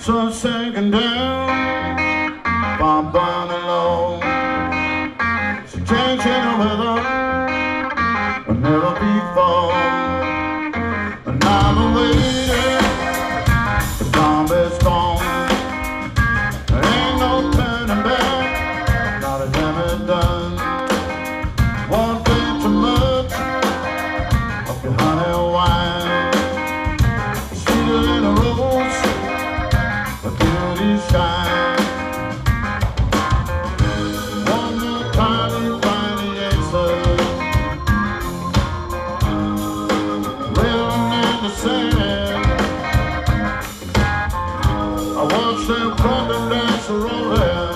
sun sinking down, bomb burning low. She changing the weather, but never before. And I'm waiting, the bomb is gone. There ain't no turning back, not a damn it done. Won't drink too much of your honey wine. Sweeter than a rose, but beauty shine. One more time you find the answer. Written in the sand, I watched them crawling dance rolling.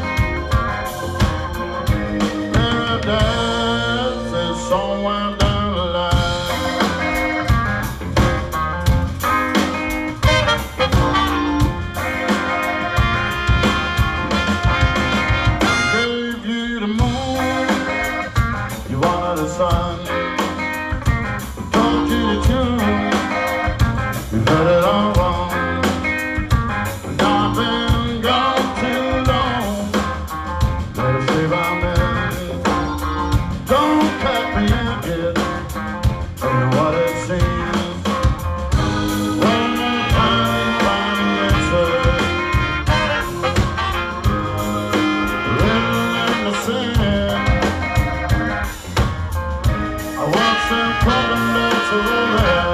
Paradise is somewhere down the line. Gave you the moon, you wanted the sun. Told you the tune, you heard it all wrong. And I've been gone too long, better stay by me. Don't cut me again, tell me what it seems. One more time you find the answer. Written in the sand, I watch them crawling dance rolling.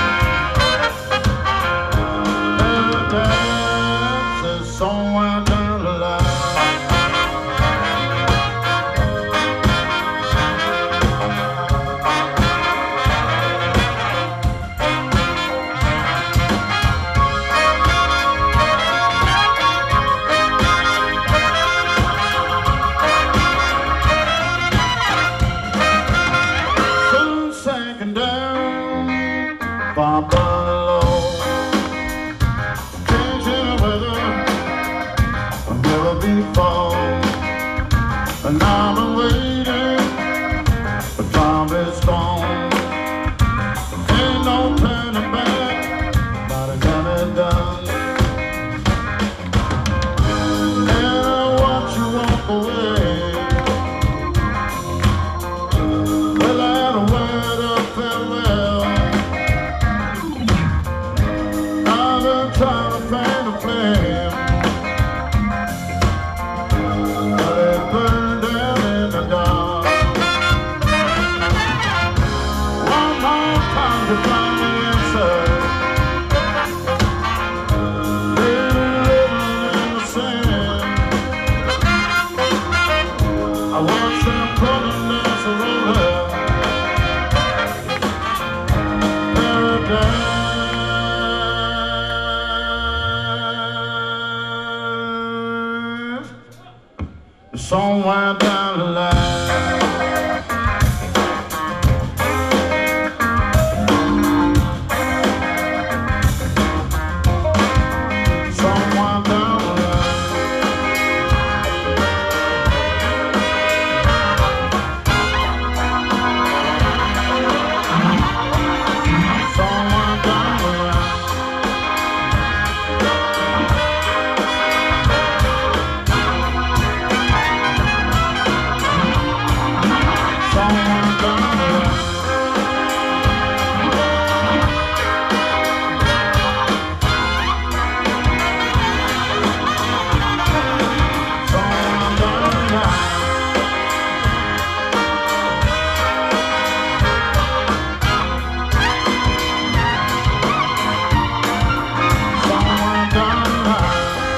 Every dance is somewhere down the line. Sun sinking down, bomb burning low. Changing the weather, but never before. And I've been waiting, but time is gone. Ain't no turning back, not a damn it done. And I watch you walk away. Well, I had a word of farewell. I've been trying to find a flame, but it burned down in the dark. One more time to find the answer. Written in the sand, I watch them crawling dance rolling. Paradise is somewhere down the line. Somewhere down the line. Somewhere down the line. Somewhere down the line. Somewhere down the line. Somewhere down the line.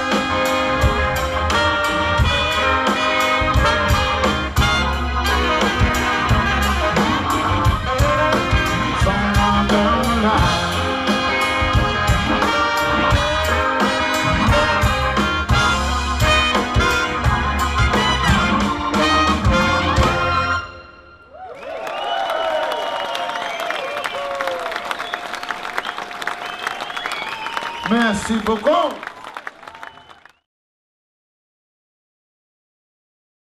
Somewhere down the line. Merci beaucoup.